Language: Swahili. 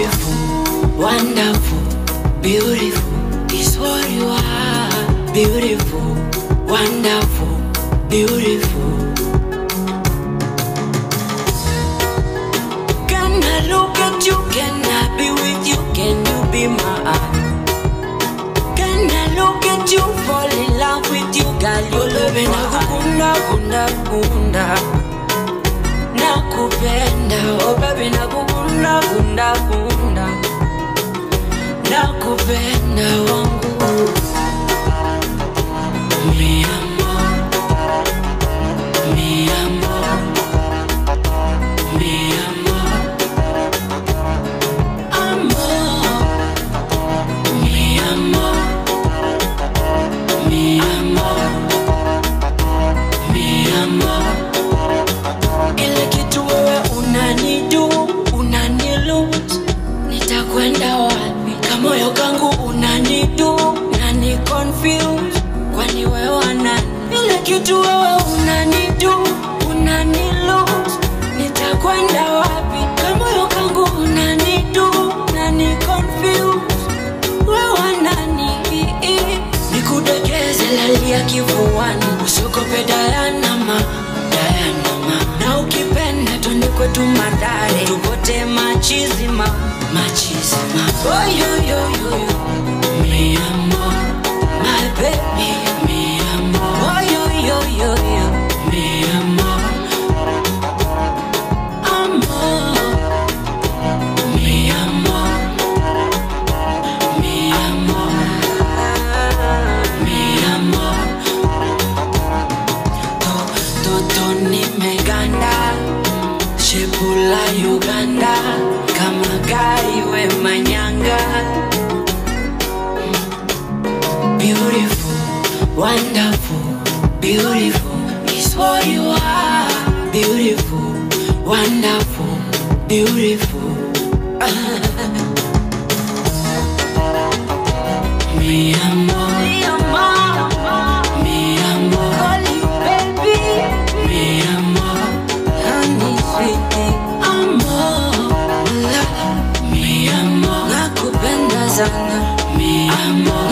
Beautiful, wonderful, beautiful is what you are. Beautiful, wonderful, beautiful. Can I look at you? Can I be with you? Can you be mine? Can I look at you? Fall in love with you, girl. You love me. Nakukunda, kunda, kunda. Nakupenda, oh baby. Nakukunda, kunda, kunda. Nakupenda wangu. Mi amor, mi amor, mi amor, amor, mi amor, mi amor, mi amor. Ile kitu wewe unanidu, unanilose, nitakwenda wapi? Kamoyo kangu unanidu, unani confuse, kwani wewe nani? Ile kitu wewe unanidu, unanilose, nitakwenda wapi? Kamoyo kangu unanidu, unani confuse, wewe nani? Nikudekeze lalia kifuani, usiogope Diana ma, Diana ma. Na ukipenda twende kwetu Madare, tupote machizima, machizima. Oh yo yo yo yo, mi amor, my baby, mi amor. Oh yo yo yo yo, mi amor, amor, mi amor, mi amor, mi amor. Toto nimeganda, shepula Uganda, kama gari we manyanga. Beautiful, wonderful, beautiful is what you are. Beautiful, wonderful, beautiful. Mi amor, mi amor, mi amor, call you baby, mi amor, honey sweetie, amor, mi amor, nakupenda sana, mi amor.